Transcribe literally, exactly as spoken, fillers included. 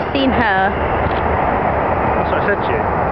seen her. That's what I said to you.